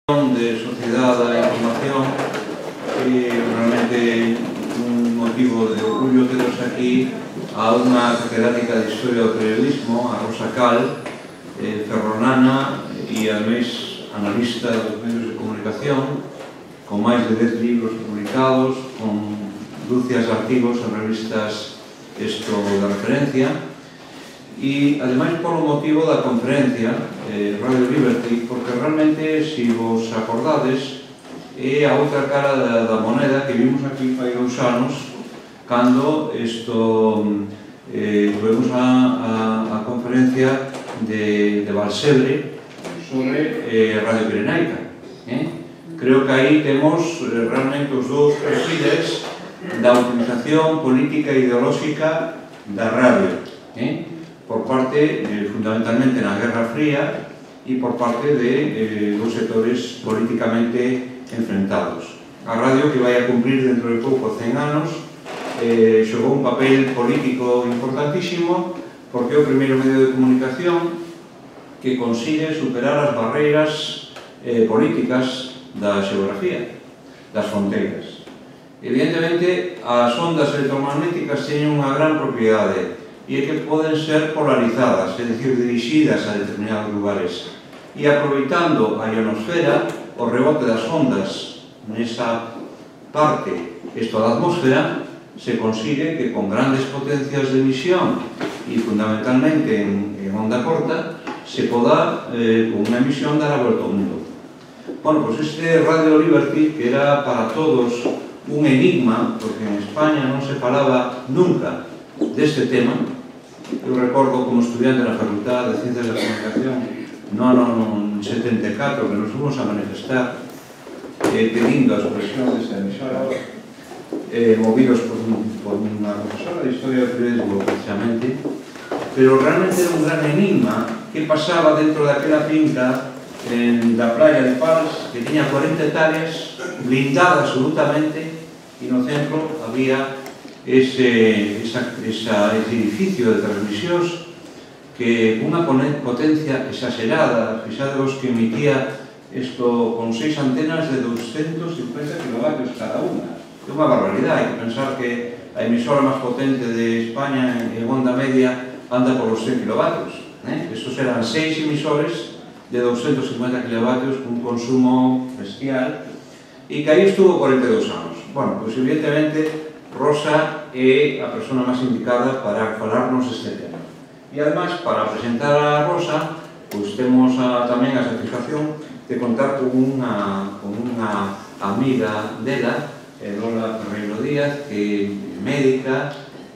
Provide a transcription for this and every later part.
de Sociedade da Información, que realmente un motivo de orgullo teros aquí a unha catedrática de Historia do Periodismo, a Rosa Cal, ferrolana e ademais analista dos medios de comunicación, con máis de 10 libros publicados, con dúcias de artigos en revistas de referencia, e ademais polo motivo da conferencia Radio Liberty, porque realmente, se vos acordades, é a outra cara da moneda que vimos aquí fai 2 anos, cando tuvemos a conferencia de Balsebre sobre Radio Pirenaica. Creo que aí temos realmente os dous perfiles da utilización política e ideolóxica da radio, por parte, fundamentalmente, na Guerra Fría e por parte de dos sectores políticamente enfrentados. A radio, que vai a cumprir dentro de pouco 100 anos, xogou un papel político importantísimo porque é o primeiro medio de comunicación que consigue superar as barreiras políticas da xeografía, das fronteiras. Evidentemente, as ondas electromagnéticas teñen unha gran propiedade, e é que poden ser polarizadas, é dicir, dirixidas a determinados lugares. E aproveitando a ionosfera, o rebote das ondas nesa parte, isto da atmósfera, se consigue que con grandes potencias de emisión e fundamentalmente en onda corta, se poda, con unha emisión, dar a volta ao mundo. Bueno, pois este Radio Liberty, que era para todos un enigma, porque en España non se falaba nunca deste tema. Eu recordo como estudiante na Facultade de Ciencias da Comunicación no ano 74, que nos fomos a manifestar pedindo a supresión desta emisora, movidos por unha profesora de Historia do Periodismo, precisamente, pero realmente era un gran enigma que pasaba dentro daquela finca da playa de Pals, que tiña 40 hectáreas, blindada absolutamente, e no centro había ese edificio de transmisións que unha potencia exagerada, fixadevos que emitía isto con 6 antenas de 250 kW cada unha. É unha barbaridade, hai que pensar que a emisora máis potente de España en onda media anda por os 100 kW. Estos eran 6 emisores de 250 kW con un consumo bestial, e que aí estuvo 42 anos. Bueno, pois evidentemente Rosa é a persona máis indicada para falarnos deste tema. E ademais, para presentar a Rosa, pois temos tamén a satisfacción de contar con unha amiga dela, Lola Ferreiro Díaz, que é médica,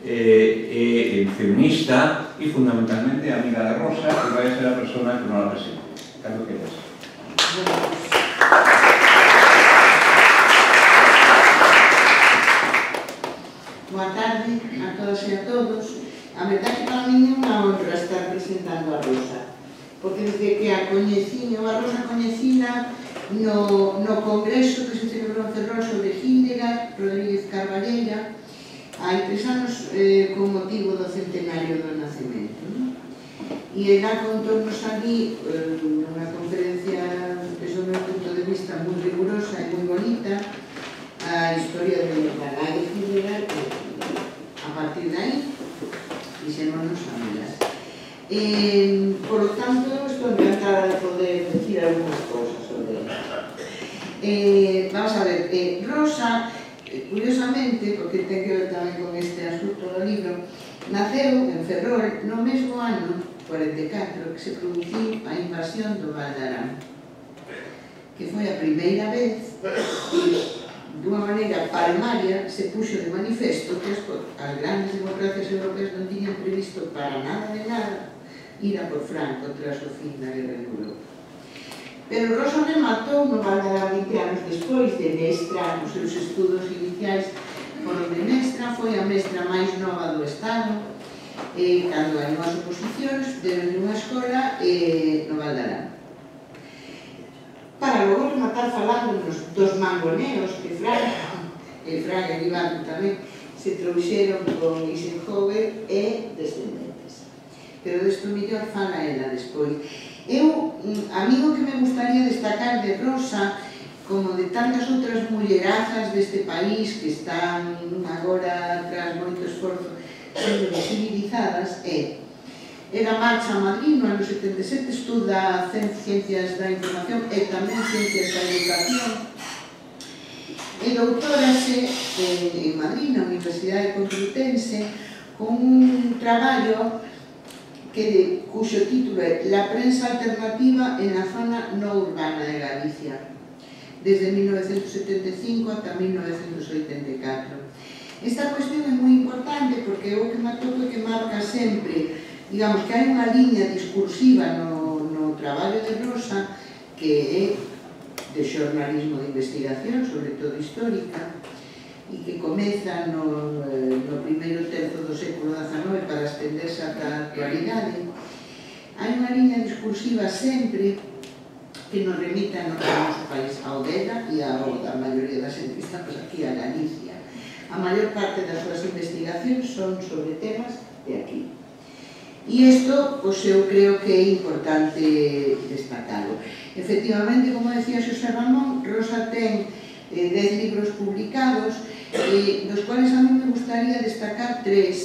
é feminista e fundamentalmente amiga de Rosa, que vai ser a persona que nos la presente. Cando queres. Boa tarde a todas e a todos. A verdade que para mí é unha honra estar presentando a Rosa, porque desde que a Rosa coñecina no congreso que se celebrou en Ferrol sobre Híndega, Rodríguez Carballeira, hai 3 anos con motivo do centenario do nacemento. E ela contou-nos ali nunha conferencia, desde o meu punto de vista, moi rigurosa e moi bonita, a historia de Galá de Híndega, que a partir de aí fixémonos amigas. Por lo tanto, estou encantada de poder decir algunhas cosas sobre ela. Vamos a ver, Rosa, curiosamente, porque ten que ver tamén con este asunto do libro, naceu en Ferrol no mesmo ano 44 que se produciu a invasión do Val de Arán, que foi a primeira vez que, dunha maneira palmaria, se puxo de manifesto que as grandes democracias europeas non tiñan previsto para nada de nada ir a por Franco tras o fin da guerra en Europa. Pero Rosa rematou no Val de Arán 20 anos despois de mestra, os seus estudos iniciais foron de mestra, foi a mestra máis nova do Estado, cando hai unhas oposicións, deron unha escola no Val de Arán. Para logo rematar falando dos mangoneos que Fraga e Iván tamén se trouxeron con Eisenhower e descendentes. Pero desto mellor fala ela despois. A mí o que me gustaría destacar de Rosa, como de tantas outras mullerazas deste país que están agora, tras moito esforzo, sendo visibilizadas, era Marcha a Madrid no ano 77, estuda Ciencias da Información e tamén Ciencias da Educación, e doutórase en Madrid, na Universidade Complutense, con un traballo cuxo título é La prensa alternativa en la zona no urbana de Galicia, desde 1975 ata 1984. Esta cuestión é moi importante porque o que me atopo é que marca sempre, digamos, que hai unha liña discursiva no traballo de Rosa que é de xornalismo de investigación, sobre todo histórica, e que comeza no primeiro terzo do século XIX para estenderse ata a actualidade. Hai unha liña discursiva sempre que nos remita no noso país ao dela e ao da maioría das entrevistadas aquí a Galicia. A maior parte das súas investigacións son sobre temas de aquí. E isto, pois, eu creo que é importante destacarlo. Efectivamente, como decía Xosé Ramón, Rosa ten 10 libros publicados, dos cuales a mí me gustaría destacar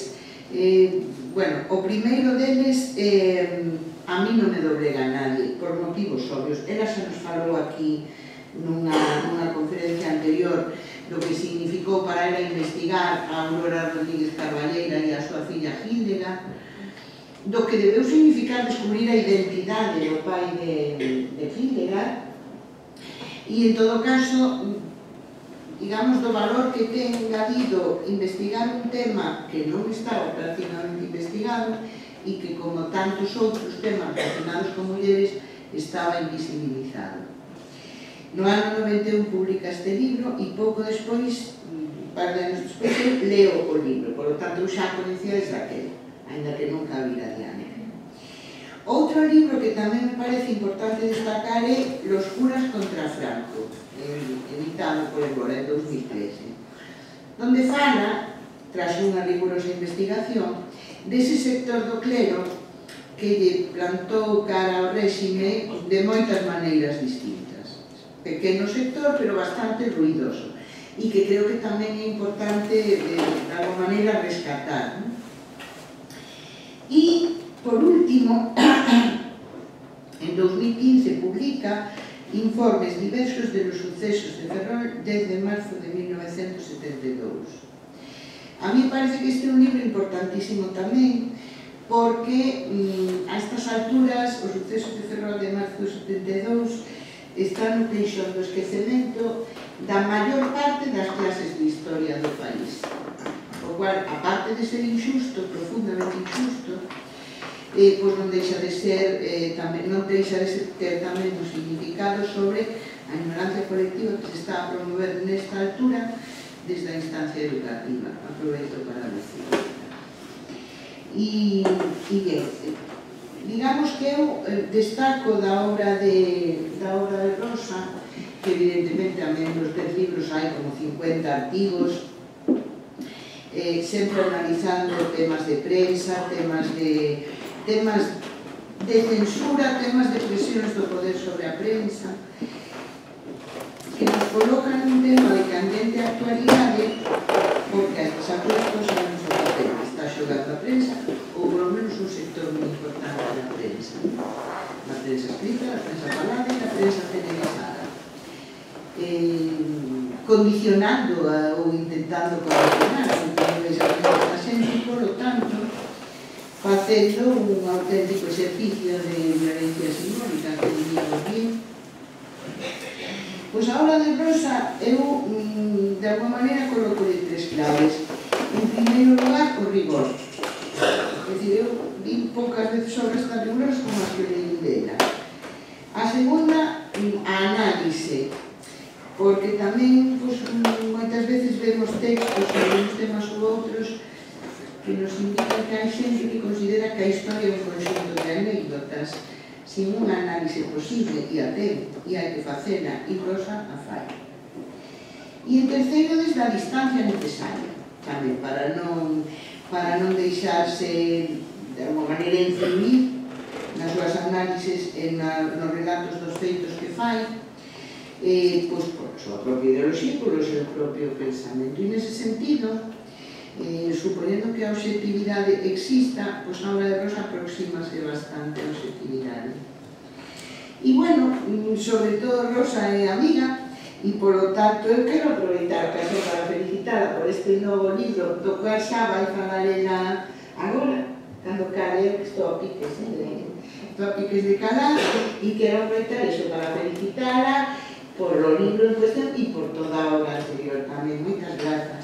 3. Bueno, o primeiro deles, A mí non me doblega nadie, por motivos obvios. Ela se nos falou aquí nunha conferencia anterior do que significou para ela investigar a Aurora Rodríguez Carballeira e a súa filla Hildega, do que debeu significar descubrir a identidade do pai de Hildega, e en todo caso, digamos, do valor que ten engadido investigar un tema que non estaba prácticamente investigado e que, como tantos outros temas relacionados con mulleres, estaba invisibilizado. No ano 91 publica este libro e pouco despois, un par de anos despois, leo o libro, por lo tanto eu xa coñecía desde aquel, ainda que nunca vira Diane. Outro libro que tamén me parece importante destacar é Los curas contra Franco, editado por Évora en 2013, donde fala, tras unha rigurosa investigación, dese sector do clero que lle plantou cara ao réxime de moitas maneiras distintas. Pequeno sector, pero bastante ruidoso, e que creo que tamén é importante de alguma maneira rescatar. E, por último, en 2015 publica Informes diversos de los sucesos de Ferrol desde marzo de 1972. A mí parece que este é un libro importantísimo tamén, porque a estas alturas os sucesos de Ferrol de marzo de 72 están no queixón do esquecemento da maior parte das clases de historia do país, o cual, aparte de ser injusto, profundamente injusto, pois non deixa de ser ter tamén un significado sobre a ignorancia colectiva que se está a promover nesta altura desde a instancia educativa. Aproveito para decirlo. E ben, digamos que eu destaco da obra de Rosa, que evidentemente a menos 10 libros hai como 50 artigos, sempre analizando temas de prensa, temas de censura, temas de presiones do poder sobre a prensa, que nos colocan un tema de candente actualidade, porque a estas alturas sabemos o papel que está xogando a prensa, ou por lo menos un sector moi importante da prensa. A prensa escrita, a prensa falada e a prensa televisada. Condicionando ou intentando condicionar o que veis a prensa sempre, por lo tanto, facendo un auténtico exercicio de violencia simbólica, que diríamos bien. Pois a obra de Rosa, eu, de alguma maneira, coloco de 3 claves. En primeiro lugar, o rigor. É dicir, eu vi poucas veces obras tan rigurosas como as que leí dela. A segunda, a análise, porque tamén, moitas veces vemos textos sobre uns temas ou outros que nos indican que hai xente que considera que a historia é un conxunto de anécdotas sin unha análise posible, e a ten, e hai que facela, e Rosa a fai. E en terceiro, desde a distancia necesaria, tamén, para non deixarse de alguma maneira influir nas nas súas análisis e nos relatos dos feitos que fai, pois por a súa propia ideoloxía e polo seu propio pensamento. E nese sentido, supoñendo que a obxectividade exista, pois a obra de Rosa aproxímase bastante a obxectividade. E, bueno, sobre todo Rosa é amiga, e, polo tanto, eu quero aproveitar a ocasión para felicitarla por este novo libro, do cual xa vai falar ela agora, cando cale, estou a piques de calar, e quero aproveitar iso para felicitarla por o libro en cuestión e por toda a obra anterior tamén. Moitas grazas.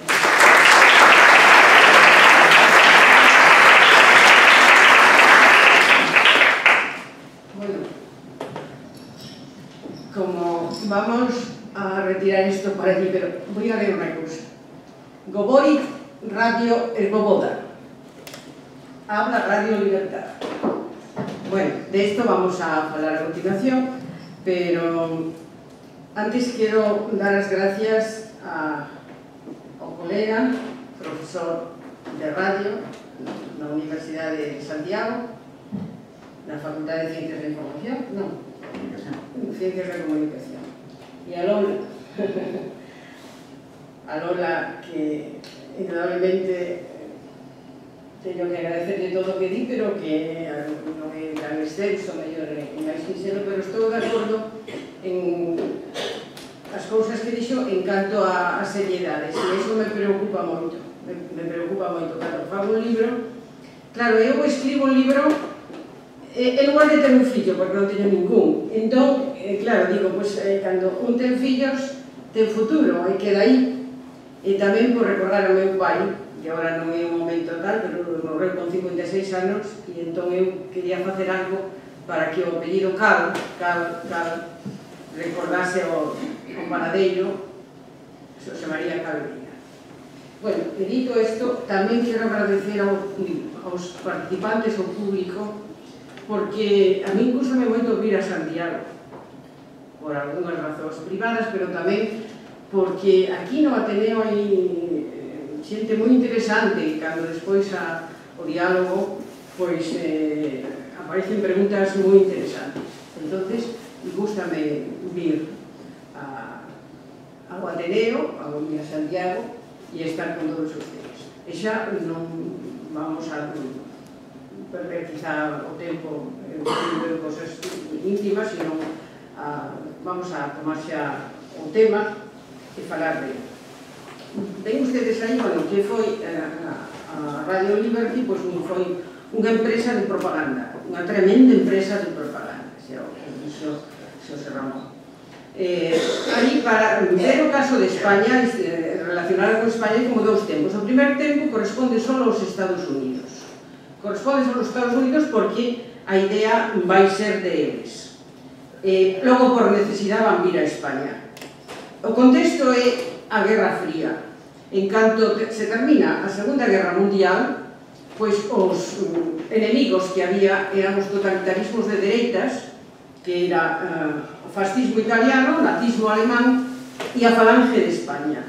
Como vamos a retirar esto para allí, pero voy a leer una cosa. Govorit Radio Ergoboda. Habla Radio Libertad. Bueno, de esto vamos a hablar a continuación, pero antes quiero dar las gracias ao colega, profesor de radio na Universidade de Santiago, na Facultade de Ciencias da Información, non, Ciencias da Comunicación, e a Lola, que indudablemente teño que agradecerle todo o que di, pero que non é tan extenso, mellor e máis sincero, pero estou de acordo en as cousas que dixo en canto a seriedades, e iso me preocupa moito, cando fago un libro. Claro, eu escribo un libro en lugar de ter un fillo, porque non teño ningún. Entón, claro, digo, pois, cando un ten fillos, ten futuro, e queda aí. E tamén por recordar ao meu pai, que agora non é un momento tal, pero morreu con 56 anos, e entón eu quería facer algo para que o apellido Cal recordase o panadeiro Xosé María Calveira. Bueno, e dito isto, tamén quero agradecer aos participantes, ao público, porque a mí gústame moito vir a Santiago, por algunhas razóns privadas, pero tamén porque aquí no Ateneo hai xente moi interesante, e cando despois o diálogo, pois aparecen preguntas moi interesantes. Entonces, gústame vir ao Ateneo, a Santiago, e estar con todos ustedes. E xa non vamos a perder quizá o tempo en cosas íntimas, sino vamos a tomar xa o tema e falar de él. Ven ustedes aí, bueno, que foi a Radio Liberty, pois foi unha empresa de propaganda, unha tremenda empresa de propaganda, xa o dixo Xosé Ramón. Aí, para ver o caso de España, relacionado con España, hai como dous tempos. O primer tempo corresponde só aos Estados Unidos. Corresponde só aos Estados Unidos porque a idea vai ser de eles. Logo, por necesidade, van vir a España. O contexto é a Guerra Fría. En canto se termina a Segunda Guerra Mundial, pois os enemigos que había eran os totalitarismos de dereitas, que era o fascismo italiano, o nazismo alemán e a falange de España.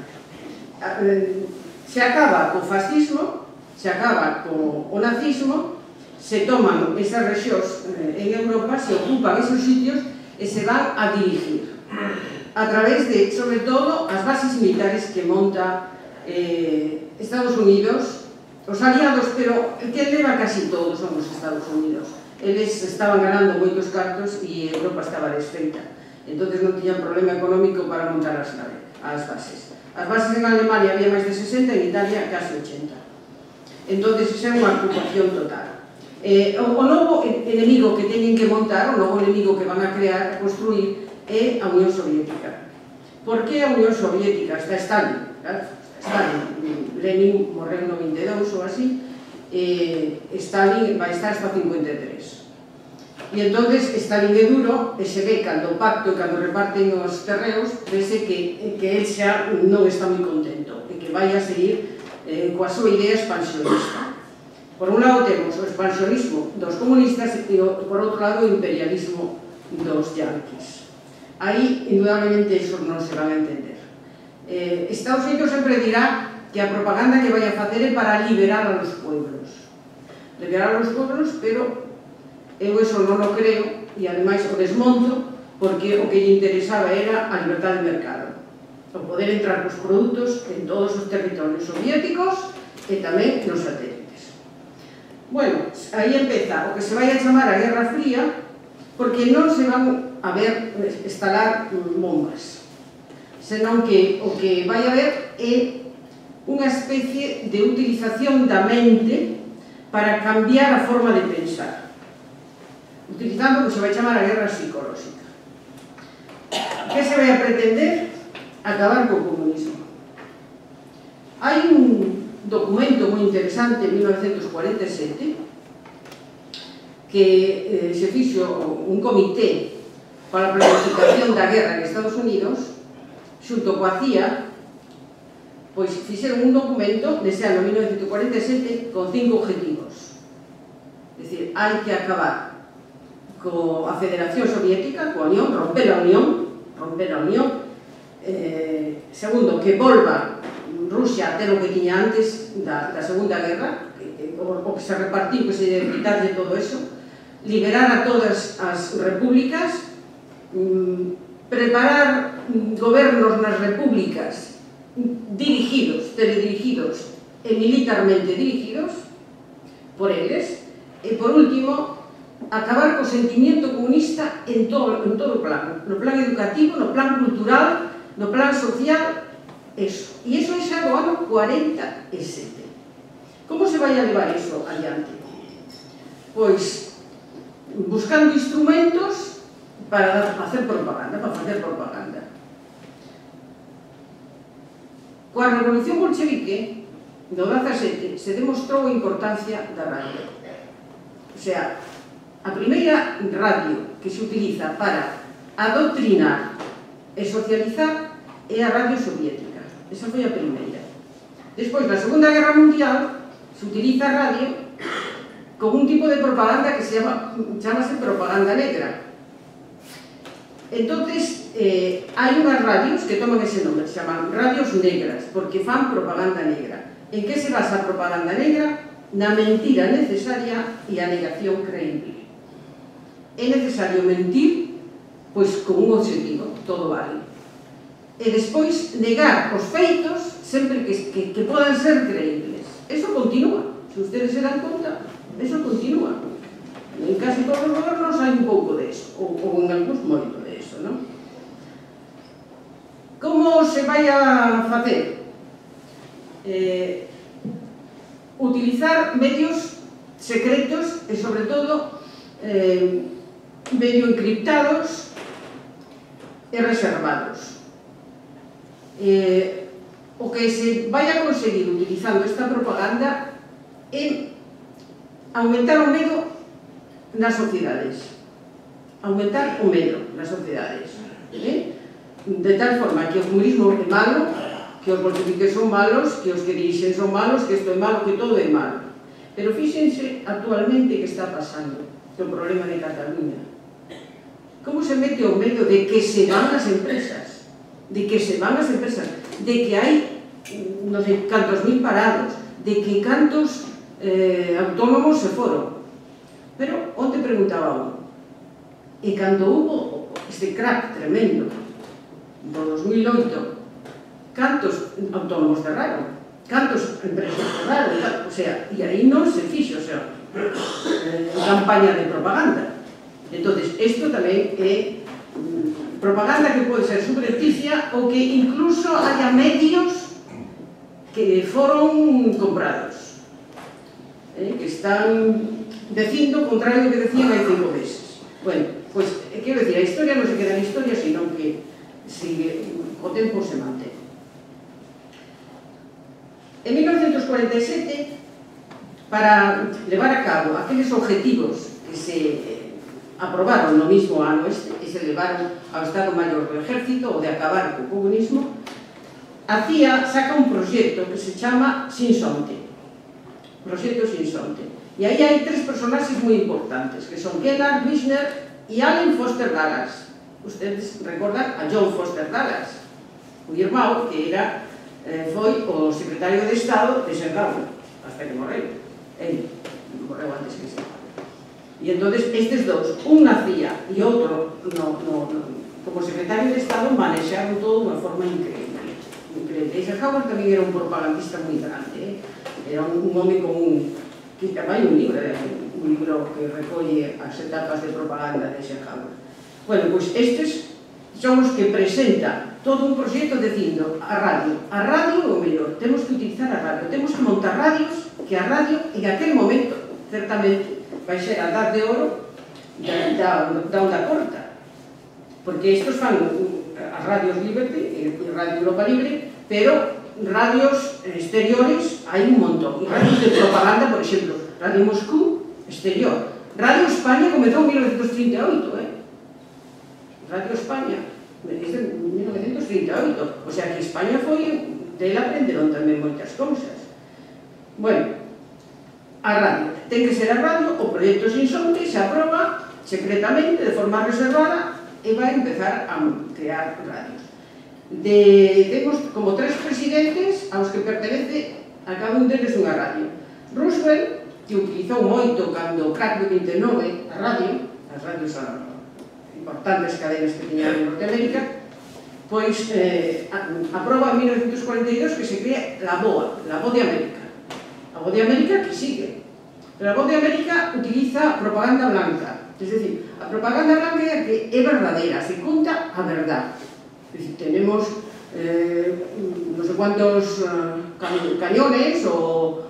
Se acaba co fascismo, se acaba co nazismo, se toman esas rexións en Europa, se ocupan esos sitios e se van a dirigir a través de, sobre todo, as bases militares que monta Estados Unidos, os aliados, pero que leva casi todos son os Estados Unidos. Eles estaban ganando moitos cartos e Europa estaba desfeita. Entón non tiñan problema económico para montar as bases. As bases en Alemania había máis de 60, en Italia casi 80. Entón, esa é unha ocupación total. O novo enemigo que teñen que montar, o novo enemigo que van a crear, a construir, é a Unión Soviética. Por que a Unión Soviética? Está Stalin, Lenin morreu no 22 ou así, Stalin vai estar hasta 53. E entonces Stalin é duro, e se ve cando o pacto e cando reparten os terreos, vese que el xa non está moi contento e que vai a seguir coa súa idea expansionista. Por un lado temos o expansionismo dos comunistas e por outro lado o imperialismo dos yanquis. Aí, indudablemente, iso non se van a entender. Estados Unidos sempre dirá que a propaganda que vai a facer é para liberar a los pueblos. Liberar a los pueblos, pero Eu eso non o creo, e ademais o desmonto, porque o que lle interesaba era a libertad de mercado, o poder entrar cos produtos en todos os territorios soviéticos e tamén nos satélites. Bueno, aí empeza o que se vai a chamar a Guerra Fría, porque non se van a ver instalar bombas, senón que o que vai a haber é unha especie de utilización da mente para cambiar a forma de pensar, utilizando o que se vai chamar a guerra psicolóxica. Que se vai a pretender? Acabar co comunismo. Hai un documento moi interesante en 1947 que se fixo un comité para a planificación da guerra en Estados Unidos xunto coa CIA, pois fixeron un documento nese ano 1947 con 5 objetivos. É dicir, hai que acabar coa Federación Soviética, coa Unión, romper a Unión. Segundo, que volva Rusia a ter o que tiña antes da Segunda Guerra, o que se repartiu, que se quitarlle todo eso, liberar a todas as repúblicas, preparar gobernos nas repúblicas dirigidos, teledirigidos e militarmente dirigidos por eles, e por último, acabar co sentimiento comunista en todo o plano, no plan educativo, no plan cultural, no plan social, eso. E iso é xa do ano 47. Como se vai a levar iso adiante? Pois, buscando instrumentos para facer propaganda, Coa Revolución Bolchevique, no 17, se demostrou a importancia da radio. O sea, a primeira radio que se utiliza para adoctrinar e socializar é a radio soviética. Esa foi a primeira. Despois, na Segunda Guerra Mundial, se utiliza a radio con un tipo de propaganda que se chamase propaganda negra. Entonces, hai unhas radios que toman ese nome, se chaman radios negras, porque fan propaganda negra. En que se basa a propaganda negra? Na mentira necesaria e a negación creíble. É necesario mentir, pois con un objetivo, todo vale. E despois negar os feitos sempre que podan ser creíbles. Eso continúa, se ustedes se dan conta, eso continúa. En casi todos os gobernos hai un pouco de eso, ou en algúns moito de eso, non? Como se vai a facer? Utilizar medios secretos e, sobre todo, medio encriptados e reservados. O que se vai a conseguir utilizando esta propaganda é aumentar o medo nas sociedades. Aumentar o medo nas sociedades. De tal forma que o comunismo é malo, que os bolcheviques son malos, que os que dirixen son malos, que isto é malo, que todo é malo. Pero fíxense actualmente que está pasando o problema de Cataluña. Como se mete o medo de que se van as empresas, de que hai non sei cantos mil parados, de que cantos autónomos se foron. Pero onde preguntaba un? E cando hubo este crack tremendo do 2008, cantos autónomos cerraron, cantos empresas cerraron, o sea, e aí non se fixo, o sea, campaña de propaganda. Entonces, isto tamén é propaganda que pode ser subrepticia ou que incluso haya medios que foron comprados, que están dicindo o contrario que decían hai 5 meses. Bueno, pois, quero dicir, a historia non se queda en historia, sino que o tempo se mantén. En 1947, para levar a cabo aqueles objetivos que se aprobaron no mismo ano este, que se levaron ao Estado Maior do Ejército, o de acabar co comunismo, a CIA saca un proxecto que se chama Sinsonte. Proxecto Sinsonte. E aí hai 3 personaxes moi importantes, que son Gerhard Wissner e Allen Foster Dulles. Ustedes recordan a John Foster Dulles, o irmão que foi o secretario de Estado de Zimbabue, hasta que morreu. Ele morreu antes que se Y entonces estes dous, un nacía e outro como secretario de Estado manexaron todo dunha forma increíble. Eisenhower tamén era un propagandista moi grande, era un home común, que hai un libro que recolle as etapas de propaganda de Eisenhower. Bueno, pois estes son os que presentan todo un proxecto dicindo a radio é o mellor, temos que utilizar a radio, temos que montar radios, que a radio en aquel momento certamente vai ser a edad de oro da onda corta, porque estos fan as radios Liberty e Radio Europa Libre, pero radios exteriores hai un montón, e radios de propaganda, por exemplo, Radio Moscú, exterior. Radio España comezou en 1938, Radio España, desde 1938, o sea que España foi, dela aprenderon tamén moitas cousas. Bueno, a radio, ten que ser a radio, o proxecto Sinsonte se aproba secretamente, de forma reservada, e vai empezar a crear radios. Temos como 3 presidentes aos que pertenece a cada un deles unha radio. Roosevelt, que utilizou moito cando o crack de 29 a radio, as radios importantes cadenas que tiñan en Norteamérica, pois aproba en 1942 que se crea la Voz de América. A Voz de América que sigue, pero a Voz de América utiliza propaganda blanca, es decir, a propaganda blanca é que é verdadeira, se conta a verdad. Es decir, tenemos no sé cuántos cañones o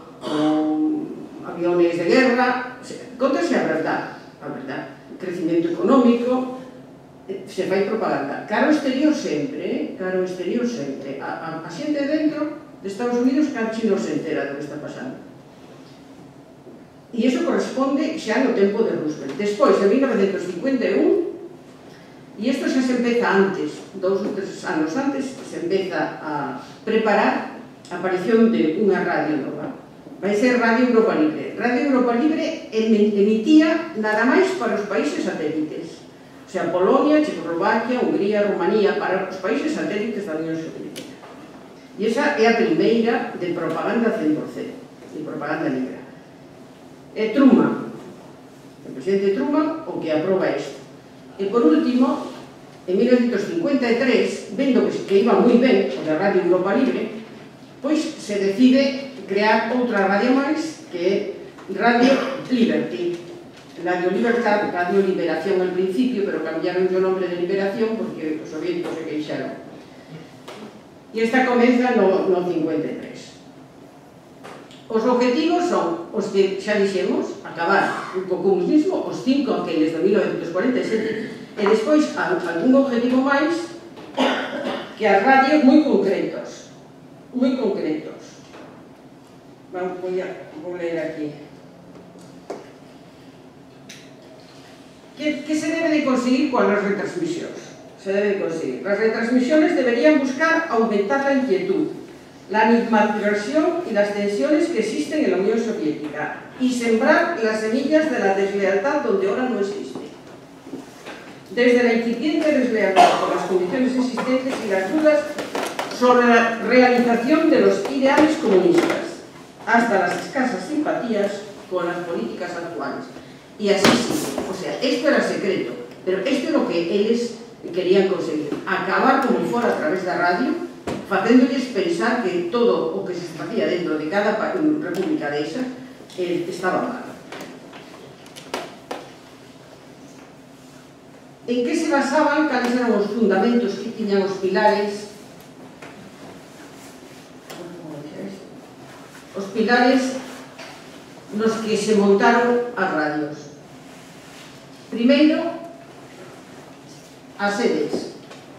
aviones de guerra, contase a verdad, crecimiento económico, se fai propaganda. Caro exterior sempre, a xente dentro de Estados Unidos casi non se entera do que está pasando. E iso corresponde xa no tempo de Roosevelt. Despois, en 1951, e isto xa se empeza antes, 2 ou 3 anos antes, se empeza a preparar a aparición de unha radio nova. Vai ser Radio Europa Libre. Radio Europa Libre emitía nada máis para os países satélites. O sea, Polonia, Checoslovaquia, Hungría, Rumanía, para os países satélites da Unión Soviética. E esa é a primeira de propaganda 100%, de propaganda negra. É Truman, o presidente Truman, o que aproba isto. E por último, en 1953, vendo que iba moi ben o da Radio Europa Libre, pois se decide crear outra radio máis, que é Radio Liberty. Radio Libertad, Radio Liberación al principio, pero cambiaron o nombre de Liberación porque os soviéticos se queixaron. E esta comeza no 53. Os objetivos son os que xa dixemos, acabar co comunismo, os 5 aqueles de 1947, e despois algún objetivo máis que as radios moi concretos. Vou ler aquí. ¿Qué se debe de conseguir con las retransmisiones? Las retransmisiones deberían buscar aumentar la inquietud, la animadversión y las tensiones que existen en la Unión Soviética y sembrar las semillas de la deslealtad donde ahora no existe. Desde la incipiente deslealtad por las condiciones existentes y las dudas sobre la realización de los ideales comunistas, hasta las escasas simpatías con las políticas actuales. Y así sí, o sea, esto era secreto, pero esto es lo que ellos querían conseguir, acabar como fora a través da radio, facéndolles pensar que todo o que se facía dentro de cada república desa estaba mal. En que se basaban, cales eran os fundamentos que tiñan os pilares? Os pilares nos que se montaron as radios. Primeiro, as sedes.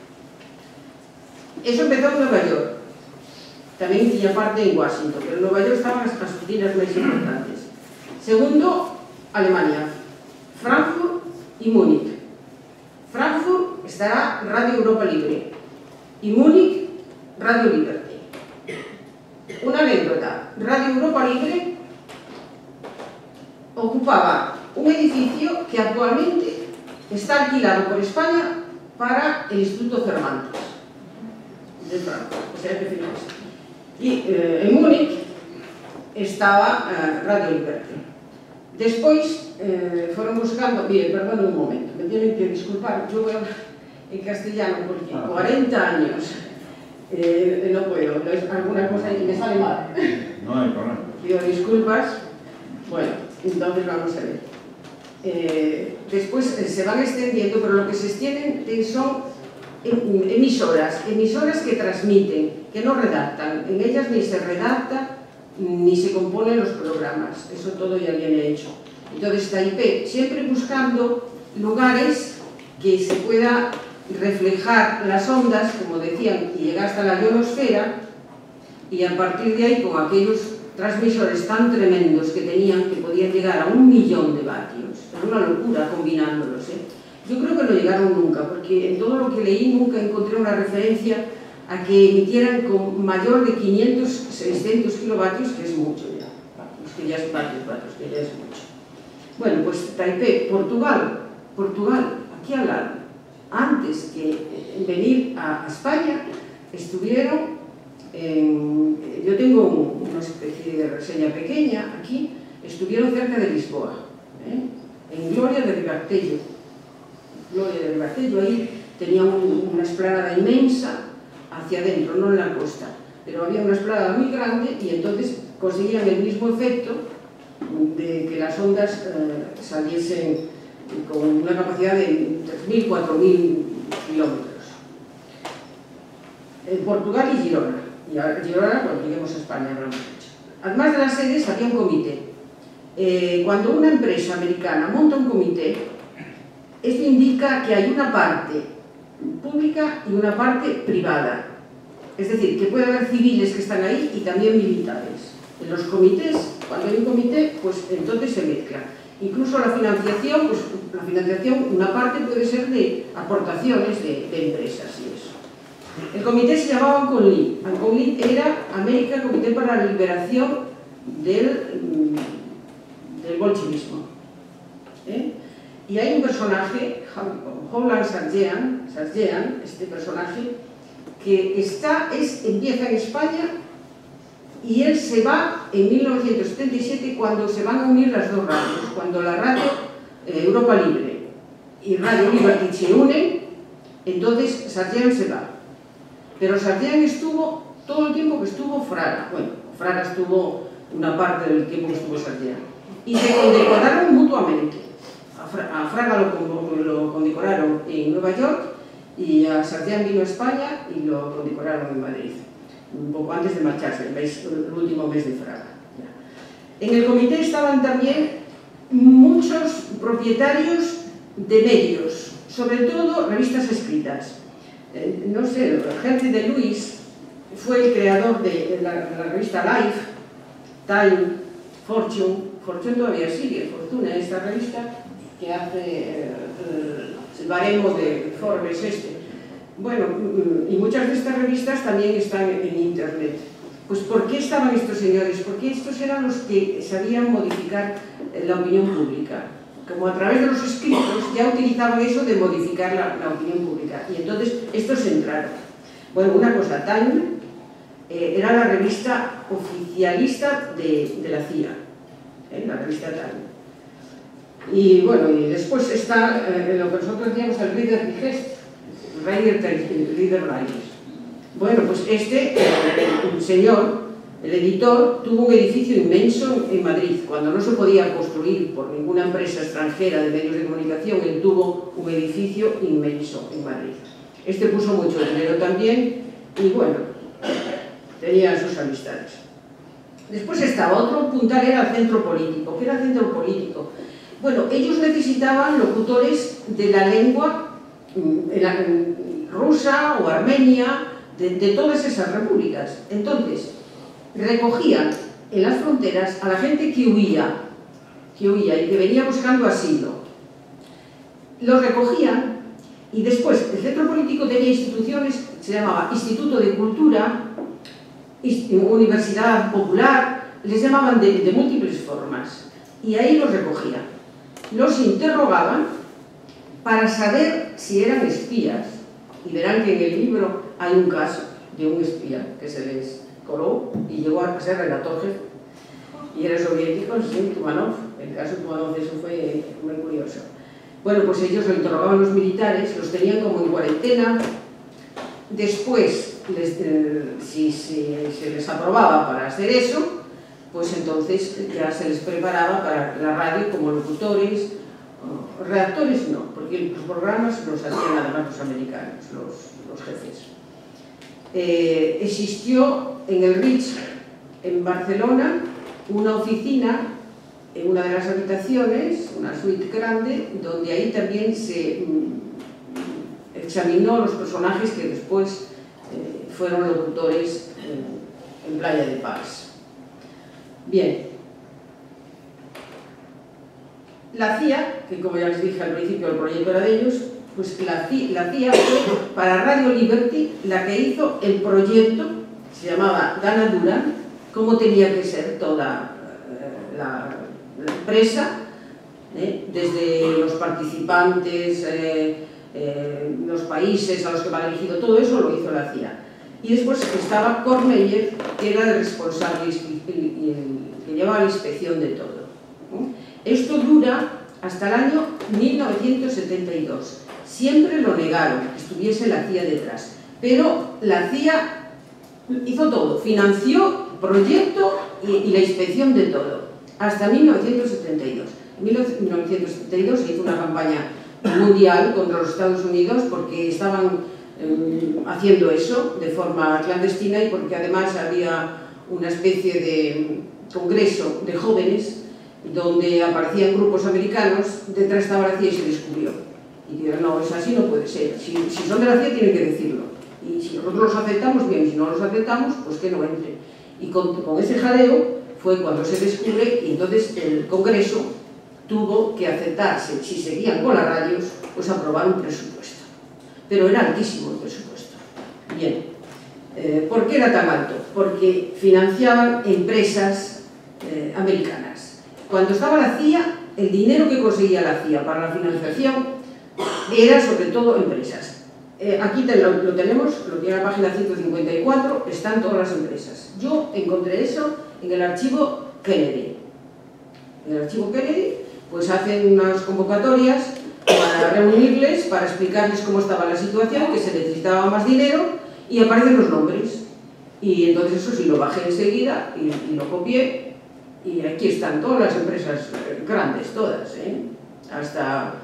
Eso empezou en Nova York. Tamén tiña parte en Washington, pero en Nova York estaban as oficinas máis importantes. Segundo, Alemania. Frankfurt e Múnich. Frankfurt estará Radio Europa Libre e Múnich Radio Liberty. Unha anécdota. Radio Europa Libre ocupaba un edificio que actualmente está alquilado por España para el Instituto Cervantes de Frankfurt, o sea que fíjense. Y en Múnich estaba Radio Liberty. Despois foron buscando, mire, perdón un momento, me tienen que disculpar, yo voy a hablar en castellano porque 40 años no puedo, alguna cosa y me sale mal. No hay problema. Pido disculpas. Bueno, entonces vamos a ver. Después se van extendiendo, pero lo que se extienden son emisoras que transmiten, que no redactan. En ellas ni se redacta ni se componen los programas, eso todo ya viene hecho. Entonces Taipei, siempre buscando lugares que se pueda reflejar las ondas, como decían, y llegar hasta la ionosfera, y a partir de ahí, con aquellos transmisores tan tremendos que tenían, que podían llegar a 1 millón de vatios. Era una locura combinándolos, Yo creo que no llegaron nunca, porque en todo lo que leí nunca encontré una referencia a que emitieran con mayor de 500, 600 kilovatios, que es mucho ya. Que ya es vatios, que ya es mucho. Bueno, pues Taipei, Portugal, aquí al lado, antes que venir a España, estuvieron yo tengo una especie de reseña pequeña aquí, estuvieron cerca de Lisboa, en Gloria de Ribartello. Ahí tenían una esplanada inmensa hacia adentro, no en la costa, pero había una esplanada muy grande y entonces conseguían el mismo efecto de que las ondas saliesen con una capacidad de 3.000, 4.000 kilómetros. Portugal y Girona. Y ahora cuando lleguemos a España hablamos mucho. Además de las sedes había un comité. Cuando una empresa americana monta un comité, esto indica que hay una parte pública y una parte privada. Es decir, que puede haber civiles que están ahí y también militares. En los comités, cuando hay un comité, pues entonces se mezcla. Incluso la financiación, pues la financiación, una parte puede ser de aportaciones de empresas y eso. El comité se llamaba ANCONLIT. ANCONLIT era América Comité para la Liberación del bolchevismo. Y hay un personaje, Howland Sargean, este personaje, que empieza en España y él se va en 1977 cuando se van a unir las dos radios, cuando la radio Europa Libre y Radio Liberty se unen, entonces Sargean se va. Pero Sargean estuvo todo el tiempo que estuvo Fraga. Bueno, Fraga estuvo una parte del tiempo que estuvo Sargean. Y se condecoraron mutuamente. A Fraga lo condecoraron en Nueva York y a Sargean vino a España y lo condecoraron en Madrid. Un poco antes de marcharse, el último mes de Fraga. En el comité estaban también muchos propietarios de medios, sobre todo revistas escritas. No sé, Henry de Luis fue el creador de la revista Life, Time, Fortune todavía sigue, Fortuna, esta revista que hace el baremo de Forbes Bueno, y muchas de estas revistas también están en internet. Pues ¿por qué estaban estos señores? Porque estos eran los que sabían modificar la opinión pública. Como a través de los escritos ya utilizaban eso de modificar la opinión pública. Y entonces estos entraron. Bueno, una cosa, Time era la revista oficialista de la CIA, la revista Time. Y bueno, y después está lo que nosotros decíamos el Reader Digest, Reader Digest. Bueno, pues el señor, el editor, tuvo un edificio inmenso en Madrid. Cuando no se podía construir por ninguna empresa extranjera de medios de comunicación, él tuvo un edificio inmenso en Madrid. Este puso mucho dinero también y bueno, tenía sus amistades. Después estaba otro puntal, era el centro político. ¿Qué era el centro político? Bueno, ellos necesitaban locutores de la lengua rusa o armenia, de todas esas repúblicas. Entonces, recogían en las fronteras a la gente que huía y que venía buscando asilo. Los recogían y después el centro político tenía instituciones, se llamaba Instituto de Cultura, Universidad Popular, les llamaban de múltiples formas. Y ahí los recogían. Los interrogaban para saber si eran espías. Y verán que en el libro hay un caso de un espía que se les coló y llegó a ser redactor jefe. y era soviético, sí, Tumanov. El caso Tumanov, eso fue muy curioso. Bueno, pues ellos lo interrogaban los militares, los tenían como en cuarentena. Después, si se les aprobaba para hacer eso, pues entonces ya se les preparaba para la radio como locutores, redactores no, porque los programas los hacían además los americanos, los jefes. Existió en el Ritz, en Barcelona, una oficina en una de las habitaciones, una suite grande, donde ahí también se examinó los personajes que después fueron locutores en Playa de Paz. Bien. La CIA, que como ya les dije al principio el proyecto era de ellos, pues la CIA fue para Radio Liberty la que hizo el proyecto, se llamaba Dana Duran, cómo tenía que ser toda la empresa, desde los participantes, los países a los que va dirigido, todo eso lo hizo la CIA. Y después estaba Kormeyer, que era el responsable que llevaba la inspección de todo. Esto dura hasta el año 1972. Siempre lo negaron, que estuviese la CIA detrás. Pero la CIA hizo todo, financió el proyecto y la inspección de todo, hasta 1972. En 1972 se hizo una campaña mundial contra los Estados Unidos porque estaban haciendo eso de forma clandestina y porque además había una especie de congreso de jóvenes donde aparecían grupos americanos, detrás estaba la CIA y se descubrió. Y dijeron, no, es así, no puede ser. Si son de la CIA tienen que decirlo. Y si nosotros los aceptamos, bien, y si no los aceptamos, pues que no entre. Y con ese jaleo fue cuando se descubre y entonces el Congreso tuvo que aceptarse, si seguían con las radios, pues aprobar un presupuesto. Pero era altísimo el presupuesto. Bien. ¿Por qué era tan alto? Porque financiaban empresas americanas. Cuando estaba la CIA, el dinero que conseguía la CIA para la financiación era sobre todo empresas. Aquí lo tenemos, lo tiene la página 154, están todas las empresas. Yo encontré eso en el archivo Kennedy. En el archivo Kennedy, pues hacen unas convocatorias para reunirles, para explicarles cómo estaba la situación, que se necesitaba más dinero, y aparecen los nombres. Y entonces eso sí lo bajé enseguida y lo copié, y aquí están todas las empresas grandes, todas, hasta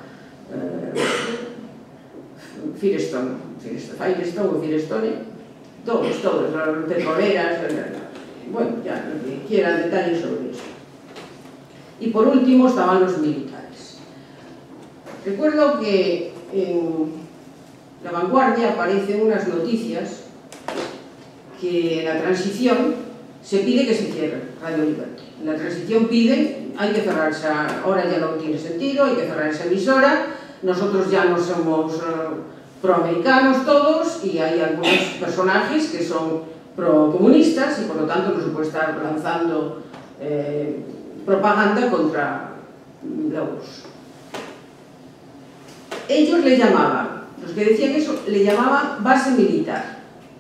Firestone o Firestone, todos, las petroleras, bueno, ya, lo que quieran detalles sobre eso. Y por último estaban los militares. Recuerdo que en La Vanguardia aparecen unas noticias que en la transición se pide que se cierre Radio Liberty. En la transición piden, hay que cerrar ahora ya no tiene sentido, hay que cerrar esa emisora, nosotros ya no somos proamericanos todos y hay algunos personajes que son procomunistas y por lo tanto no se puede estar lanzando propaganda contra los... Ellos le llamaban, los que decían eso, le llamaban base militar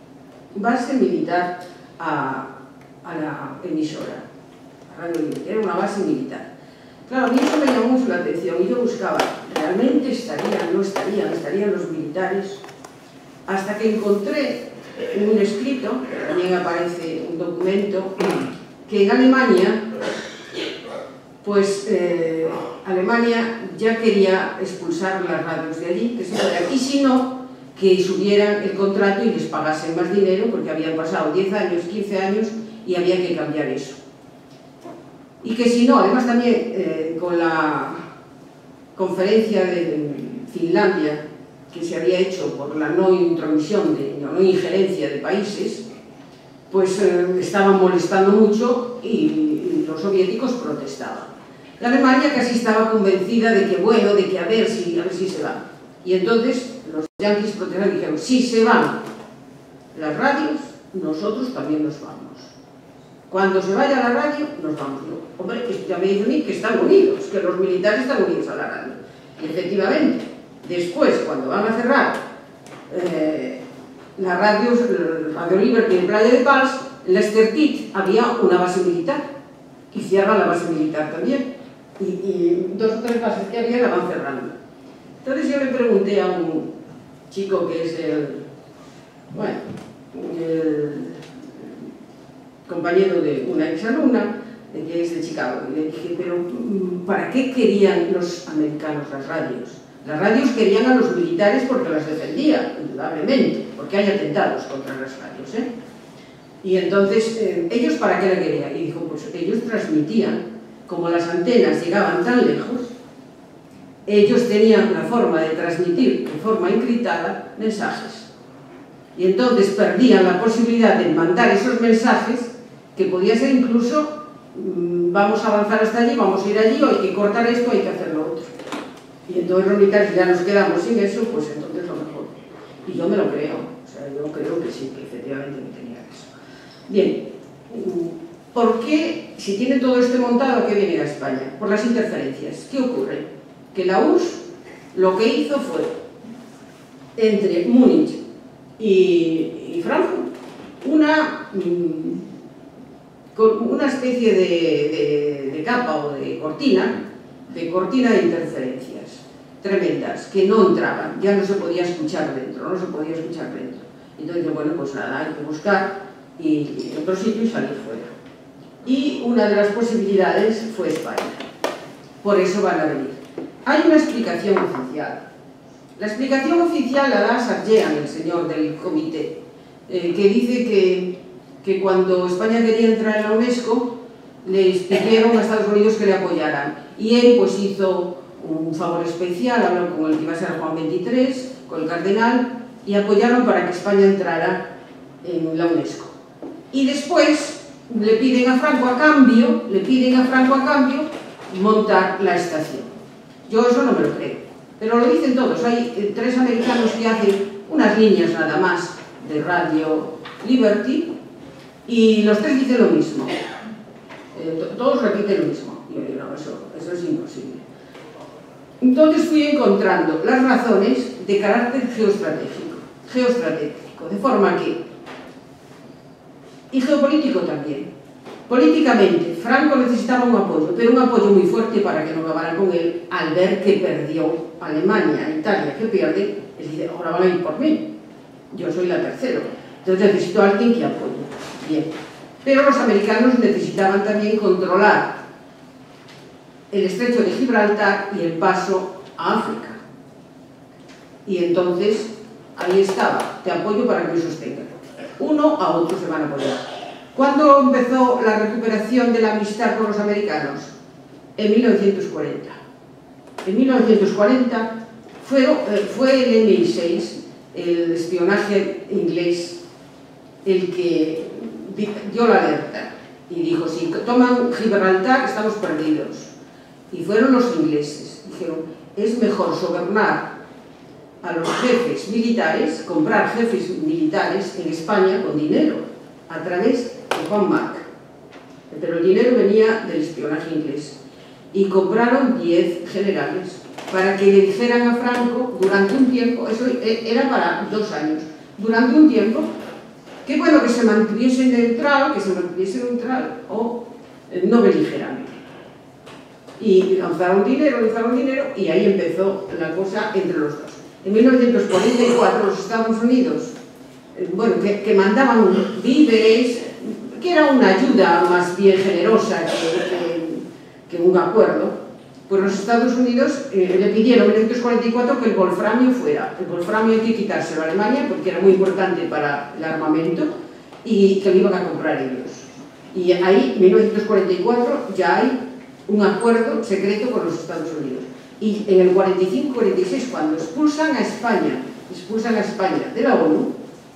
a la emisora, a Radio Liberty, era una base militar. Claro, a mí eso me llamó mucho la atención y yo buscaba, ¿realmente estarían, no estarían los militares? Hasta que encontré en un escrito, también aparece un documento, que en Alemania, pues Alemania ya quería expulsar las radios de allí, que se fueran, y si no, que subieran el contrato y les pagasen más dinero, porque habían pasado 10 años, 15 años, y había que cambiar eso. Y que si no, además también con la conferencia de Finlandia, que se había hecho por la no intromisión, no injerencia de países, pues estaban molestando mucho y los soviéticos protestaban. La Alemania casi estaba convencida de que, bueno, de que a ver si se van. Y entonces los yanquis protestaron y dijeron, si se van las radios, nosotros también nos vamos. Cuando se vaya a la radio, nos vamos. Yo, hombre, ya me dicen a mí que están unidos, que los militares están unidos a la radio. Y efectivamente, después, cuando van a cerrar la Radio Liberty en Playa de Paz, en la Estertit había una base militar. y cierran la base militar también. Y 2 o 3 bases que había la van cerrando. Entonces yo le pregunté a un chico que es el compañero de una exalumna, que es de Chicago, y le dije, pero ¿para qué querían los americanos las radios? Las radios querían a los militares porque las defendían, indudablemente, porque hay atentados contra las radios, ¿eh? Y entonces, ¿ellos para qué la querían? Y dijo, pues ellos transmitían, como las antenas llegaban tan lejos, ellos tenían la forma de transmitir de forma encriptada mensajes. Y entonces perdían la posibilidad de mandar esos mensajes, que podía ser incluso, vamos a avanzar hasta allí, vamos a ir allí, o hay que cortar esto, hay que hacer lo otro. Y entonces los militares, ya nos quedamos sin eso, pues entonces lo mejor. Y yo me lo creo, o sea, yo creo que sí, que efectivamente me tenía eso. Bien, ¿por qué, si tiene todo esto montado, qué viene a España? Por las interferencias. ¿Qué ocurre? Que la URSS lo que hizo fue, entre Múnich y Frankfurt, una especie de capa o de cortina de interferencias tremendas, que no entraban, ya no se podía escuchar dentro, Entonces, bueno, pues nada, hay que buscar y en otro sitio y salir fuera. Y una de las posibilidades fue España. Por eso van a venir. Hay una explicación oficial. La explicación oficial la da Sargean, el señor del comité, que dice que cuando España quería entrar en la UNESCO, les pidieron a Estados Unidos que le apoyaran. Y él pues hizo un favor especial, habló con el que iba a ser Juan XXIII, con el cardenal, y apoyaron para que España entrara en la UNESCO. Y después le piden a Franco a cambio montar la estación. Yo eso no me lo creo, pero lo dicen todos. Hay 3 americanos que hacen unas líneas nada más de Radio Liberty y los 3 dicen lo mismo. Todos repiten lo mismo. Y yo digo, no, eso es imposible. Entonces fui encontrando las razones de carácter geoestratégico, de forma que, y geopolítico también. Políticamente, Franco necesitaba un apoyo, pero un apoyo muy fuerte para que no acabaran con él al ver que perdió Alemania, Italia, que pierde, él dice, ahora van a ir por mí, yo soy la tercera, entonces necesito a alguien que apoye. Bien, pero los americanos necesitaban también controlar el estrecho de Gibraltar y el paso a África. Y entonces, ahí estaba, te apoyo para que me sostengan. Uno a otro se van a apoyar. ¿Cuándo empezó la recuperación de la amistad con los americanos? En 1940. En 1940 fue el MI6, el espionaje inglés, el que dio la alerta y dijo, si toman Gibraltar estamos perdidos. Y fueron los ingleses, dijeron, es mejor sobornar a los jefes militares, comprar jefes militares en España con dinero, a través de Juan Marc. Pero el dinero venía del espionaje inglés. Y compraron 10 generales para que le dijeran a Franco durante un tiempo, eso era para 2 años, durante un tiempo, que bueno, que se mantuviese neutral o no beligerante. Y lanzaron dinero, y ahí empezó la cosa entre los dos. En 1944 los Estados Unidos, bueno, que mandaban víveres, que era una ayuda más bien generosa que un acuerdo, pues los Estados Unidos le pidieron en 1944 que el wolframio fuera. El wolframio hay que quitárselo a Alemania porque era muy importante para el armamento y que lo iban a comprar ellos. Y ahí, en 1944, ya hay un acuerdo secreto con los Estados Unidos. Y en el 45-46, cuando expulsan a España de la ONU,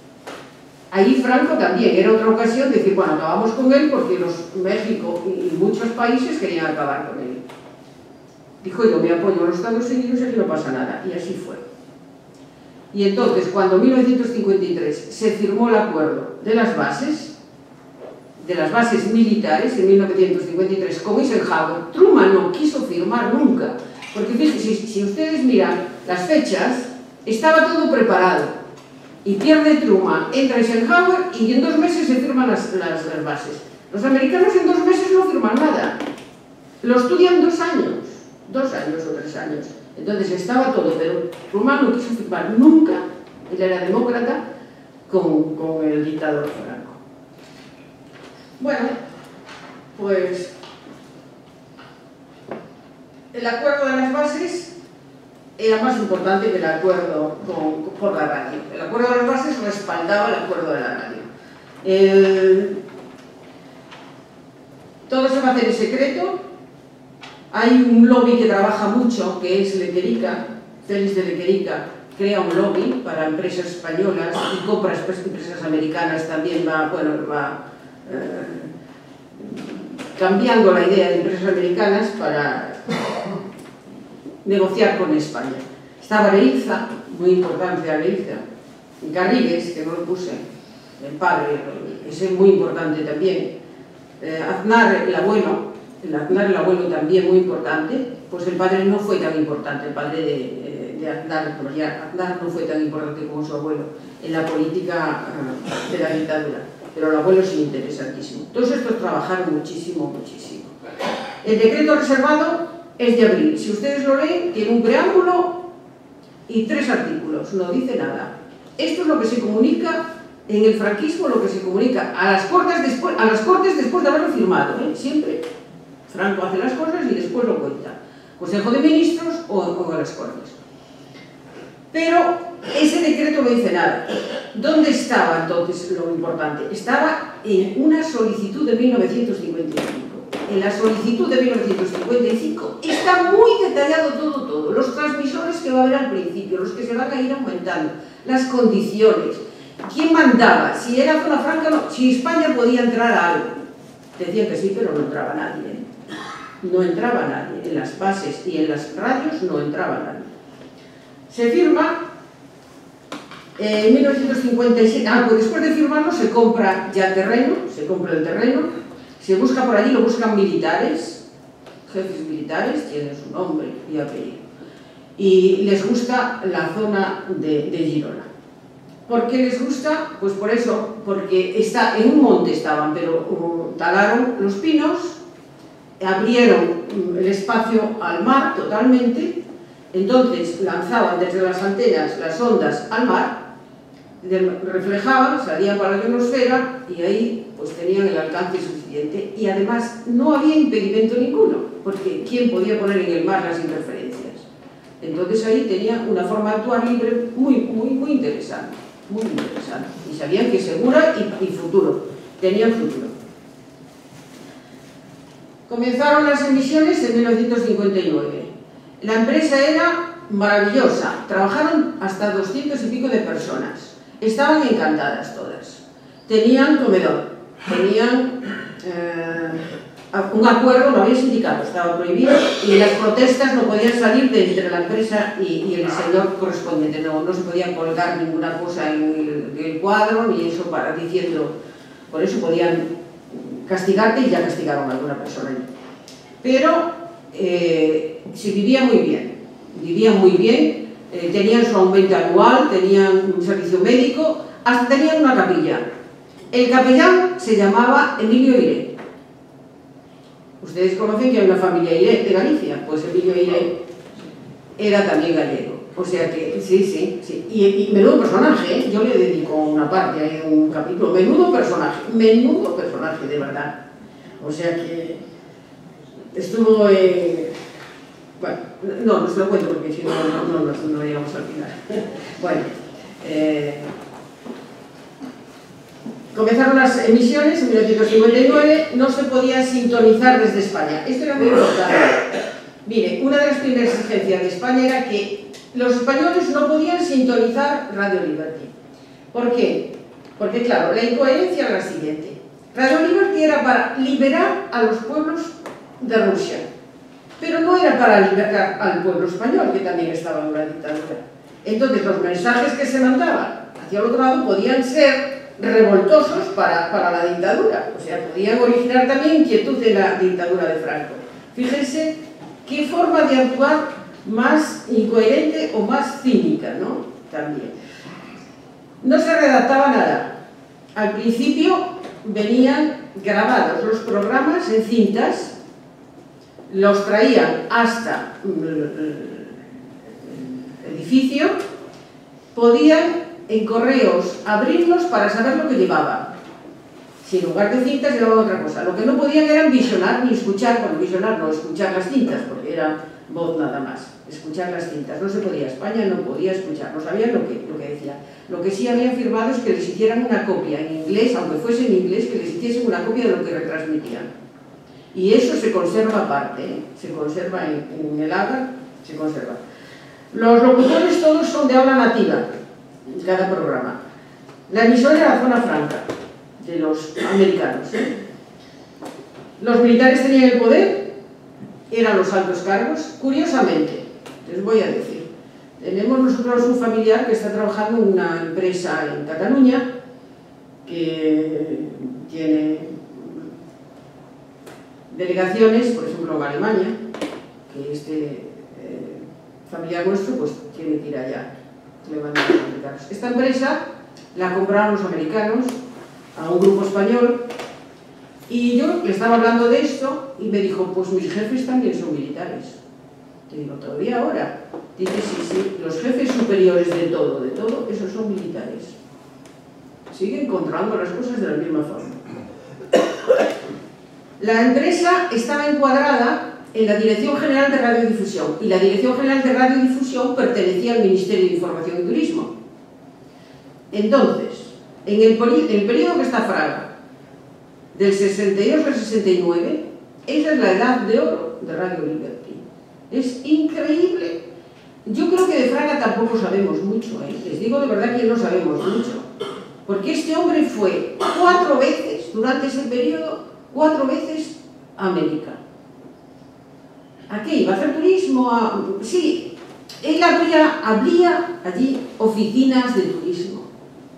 ahí Franco también, era otra ocasión de decir, bueno, acabamos con él porque México y muchos países querían acabar con él. Dijo, yo me apoyo a los Estados Unidos y aquí no pasa nada, y así fue. Y entonces, cuando en 1953 se firmó el acuerdo de las bases militares, en 1953, con Eisenhower, Truman no quiso firmar nunca, porque fíjense, si ustedes miran las fechas, estaba todo preparado. Y pierde Truman, entra Eisenhower y en 2 meses se firman las bases. Los americanos en 2 meses no firman nada. Lo estudian 2 años, 2 años o 3 años. Entonces estaba todo, pero Truman no quiso firmar nunca, él era demócrata, con el dictador Franco. Bueno, pues el acuerdo de las bases era más importante que el acuerdo por la radio. El acuerdo de las bases respaldaba el acuerdo de la radio. Todo se va a hacer en secreto. Hay un lobby que trabaja mucho, que es Lequerica, Félix de Lequerica, crea un lobby para empresas españolas y compra empresas americanas, también va cambiando la idea de empresas americanas para negociar con España. Estaba Leirza, muy importante Leirza, Garrigues, que no lo puse, el padre, ese es muy importante también, Aznar el abuelo también muy importante, pues el padre no fue tan importante, el padre de Aznar, pues ya Aznar no fue tan importante como su abuelo en la política de la dictadura, pero el abuelo sí interesantísimo. Todos estos trabajaron muchísimo, muchísimo. El decreto reservado es de abril. Si ustedes lo leen, tiene un preámbulo y 3 artículos, no dice nada. Esto es lo que se comunica en el franquismo, lo que se comunica a las Cortes después de haberlo firmado, ¿eh? Siempre Franco hace las cosas y después lo cuenta. Consejo de Ministros o a las Cortes. Pero ese decreto no dice nada. ¿Dónde estaba entonces lo importante? Estaba en una solicitud de 1955. En la solicitud de 1955 está muy detallado todo. Los transmisores que va a haber al principio, los que se van a ir aumentando, las condiciones, quién mandaba, si era zona franca o no, si España podía entrar a algo. Decían que sí, pero no entraba nadie, ¿eh? No entraba nadie. En las bases y en las radios no entraba nadie. Se firma en 1957, pues después de firmarlo se compra ya terreno, se compra el terreno, se busca por allí, lo buscan militares, jefes militares, tienen su nombre y apellido, y les gusta la zona de Girona. ¿Por qué les gusta? Pues por eso, porque está en un monte estaban, pero talaron los pinos, abrieron el espacio al mar totalmente, entonces lanzaban desde las antenas las ondas al mar, reflejaban, salían para la ionosfera y ahí pues tenían el alcance suficiente y además no había impedimento ninguno, porque ¿quién podía poner en el mar las interferencias? Entonces ahí tenían una forma de actuar libre muy interesante, muy interesante, y sabían que segura y futuro, tenían futuro. Comenzaron las emisiones en 1959. La empresa era maravillosa, trabajaron hasta 200 y pico de personas, estaban encantadas todas. Tenían comedor, tenían un acuerdo, no había sindicato, estaba prohibido, y las protestas no podían salir de entre la empresa y el señor correspondiente, no se podía colgar ninguna cosa en el cuadro, ni eso diciendo, por eso podían castigarte y ya castigaron a alguna persona. Pero se vivía muy bien, tenían su aumento anual, tenían un servicio médico, hasta tenían una capilla. El capellán se llamaba Emilio Iré. Ustedes conocen que hay una familia Iré de Galicia, pues Emilio Iré era también gallego. O sea que, sí. Y menudo personaje, ¿eh? Yo le dedico una parte ahí en un capítulo. Menudo personaje, de verdad. O sea que estuvo... bueno, no se lo cuento porque si no llegamos al final. Bueno, comenzaron las emisiones en 1959, no se podía sintonizar desde España. Esto era muy importante. Mire, una de las primeras exigencias de España era que los españoles no podían sintonizar Radio Liberty. ¿Por qué? Porque, claro, la incoherencia era la siguiente. Radio Liberty era para liberar a los pueblos de Rusia, pero no era para liberar al pueblo español, que también estaba en una dictadura. Entonces, los mensajes que se mandaban hacia el otro lado podían ser revoltosos para la dictadura, o sea, podían originar también inquietud de la dictadura de Franco. Fíjense qué forma de actuar más incoherente o más cínica, ¿no? También. No se redactaba nada. Al principio venían grabados los programas en cintas, los traían hasta el edificio, podían en correos abrirlos para saber lo que llevaba. Si en lugar de cintas llevaba otra cosa. Lo que no podían era visionar ni escuchar, bueno, visionar no, escuchar las cintas, porque era voz nada más, escuchar las cintas. No se podía, España no podía escuchar, no sabían lo que decía. Lo que sí habían firmado es que les hicieran una copia en inglés, aunque fuese en inglés, que les hiciesen una copia de lo que retransmitían. Y eso se conserva aparte, ¿eh? Se conserva en el AGA, se conserva. Los locutores todos son de habla nativa, en cada programa. La emisora era la zona franca de los americanos, ¿eh? Los militares tenían el poder, eran los altos cargos. Curiosamente, les voy a decir, tenemos nosotros un familiar que está trabajando en una empresa en Cataluña que tiene delegaciones, por ejemplo en Alemania, que este familiar nuestro pues tiene que ir allá, le mandan a los americanos. Esta empresa la compraron los americanos a un grupo español y yo le estaba hablando de esto y me dijo, pues mis jefes también son militares. Te digo, ¿todavía ahora? Dice, sí, los jefes superiores de todo, esos son militares. Siguen controlando las cosas de la misma forma. La empresa estaba encuadrada en la Dirección General de Radiodifusión y la Dirección General de Radiodifusión pertenecía al Ministerio de Información y Turismo. Entonces, en el periodo que está Fraga, del 62 al 69, esa es la edad de oro de Radio Liberty. Es increíble. Yo creo que de Fraga tampoco sabemos mucho, ¿eh? Les digo de verdad que no sabemos mucho. Porque este hombre fue 4 veces, durante ese periodo, 4 veces a América. ¿A qué iba? ¿A hacer turismo? Sí, él abría allí oficinas de turismo.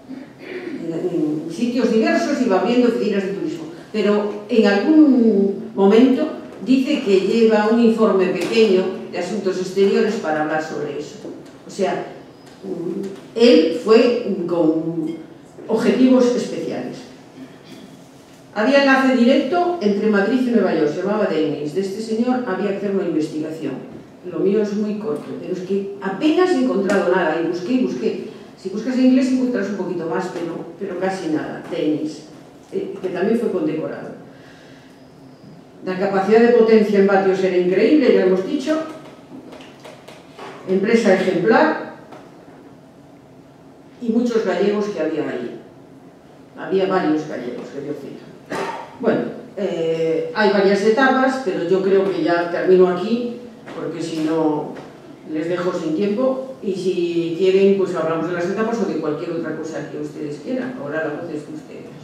En sitios diversos iba abriendo oficinas de turismo. Pero en algún momento dice que lleva un informe pequeño de asuntos exteriores para hablar sobre eso. O sea, él fue con objetivos especiales. Había enlace directo entre Madrid y Nueva York, se llamaba Dennis. De este señor había que hacer una investigación. Lo mío es muy corto, pero es que apenas he encontrado nada, y busqué. Si buscas en inglés encuentras un poquito más, pero casi nada. Dennis, que también fue condecorado. La capacidad de potencia en vatios era increíble, ya hemos dicho. Empresa ejemplar y muchos gallegos que había ahí. Había varios gallegos que dio cita. Bueno, hay varias etapas, pero yo creo que ya termino aquí, porque si no les dejo sin tiempo, y si quieren pues hablamos de las etapas o de cualquier otra cosa que ustedes quieran. Ahora la voz es de ustedes.